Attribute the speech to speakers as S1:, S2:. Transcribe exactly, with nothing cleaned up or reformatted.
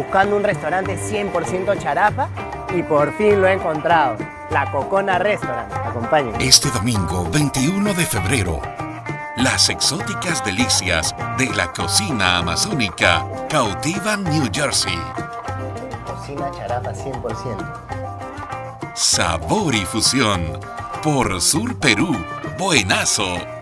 S1: buscando un restaurante cien por ciento charapa y por fin lo he encontrado. La Cocona Restaurant. Acompáñenme.
S2: Este domingo veintiuno de febrero, las exóticas delicias de la cocina amazónica cautivan New Jersey.
S1: Cocina charapa cien por ciento.
S2: Sabor y fusión por Sur Perú. Buenazo.